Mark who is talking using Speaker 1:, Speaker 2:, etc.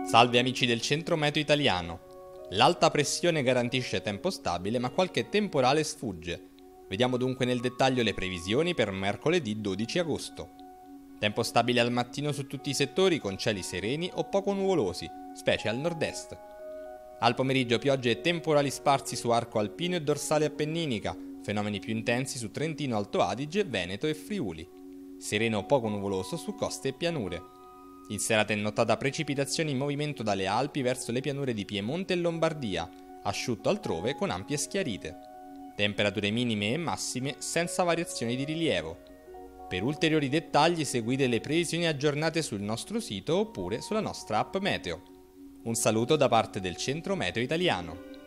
Speaker 1: Salve amici del centro meteo italiano. L'alta pressione garantisce tempo stabile, ma qualche temporale sfugge. Vediamo dunque nel dettaglio le previsioni per mercoledì 12 agosto. Tempo stabile al mattino su tutti i settori con cieli sereni o poco nuvolosi, specie al nord-est. Al pomeriggio piogge e temporali sparsi su arco alpino e dorsale appenninica, fenomeni più intensi su Trentino, Alto Adige, Veneto e Friuli. Sereno o poco nuvoloso su coste e pianure. In serata e nottata precipitazioni in movimento dalle Alpi verso le pianure di Piemonte e Lombardia, asciutto altrove con ampie schiarite. Temperature minime e massime senza variazioni di rilievo. Per ulteriori dettagli seguite le previsioni aggiornate sul nostro sito oppure sulla nostra app Meteo. Un saluto da parte del Centro Meteo Italiano.